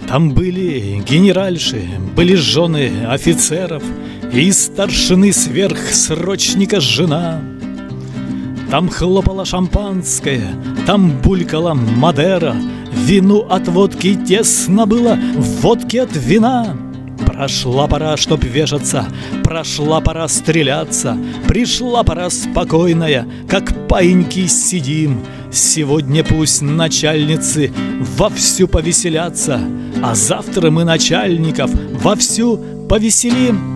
Там были генеральши, были жены офицеров и старшины сверхсрочника жена. Там хлопала шампанское, там булькала Мадера, вину от водки тесно было, водки от вина. Прошла пора, чтоб вешаться, прошла пора стреляться, пришла пора спокойная, как паиньки сидим. Сегодня пусть начальницы вовсю повеселятся, а завтра мы начальников вовсю повеселим.